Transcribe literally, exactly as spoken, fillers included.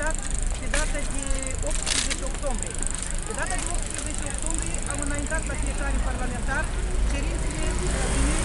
înaintat pe data de optsprezece octombrie. Pe data de optsprezece octombrie am înaintat la fiecare parlamentar cerințele